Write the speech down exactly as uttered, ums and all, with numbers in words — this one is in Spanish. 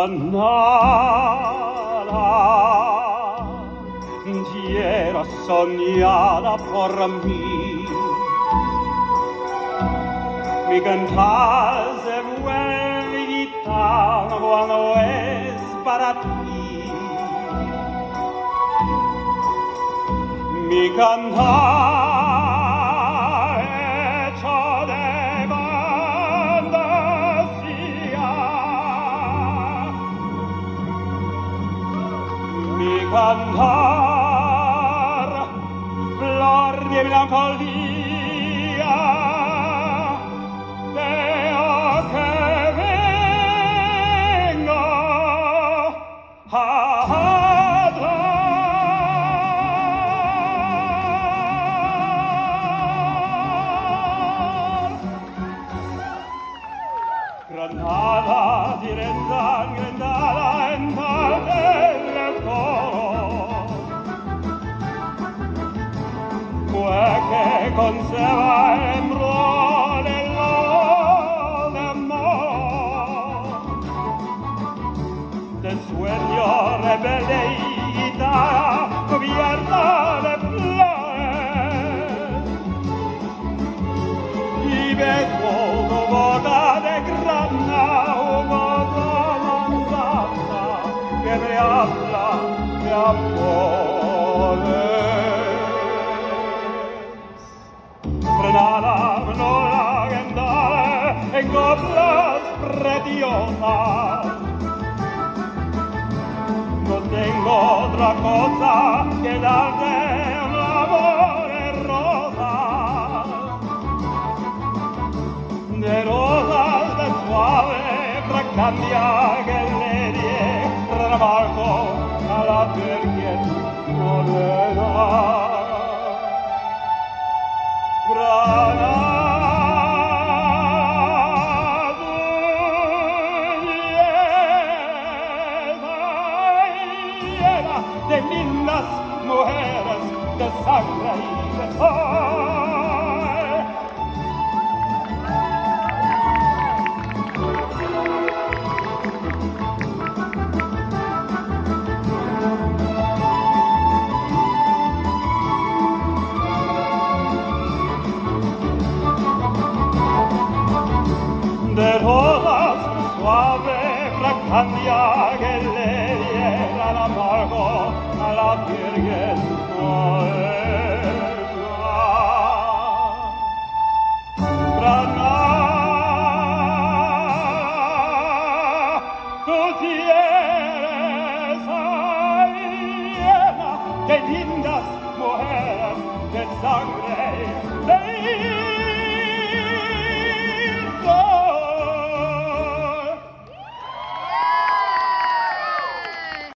Granada, tierra soñada por mí, mi cantar se vuelve gitano cuando es para ti. Mi cantar hecho de fantasía, mi cantar flor de melancolía, veo que vengo a Granada, diretta, Granada, en tal del coro, fue que conserva el modelo de amor, de sueño rebelde y guitarra cubierta de flores, y beso tu boca de grana, humosa manzana que me habla de amores. Granada, Granada, Granada, en coplas preciosas, no tengo otra cosa que darte un amor de rosas, de rosas de suave fragancia que le die trabajo a la virgen morena. Granada, llena de lindas mujeres de sangre y de sol. De rosas suave fragancia que le diera el amargo a la virgen morena. Granada, tu tierra llena de lindas mujeres de sangre de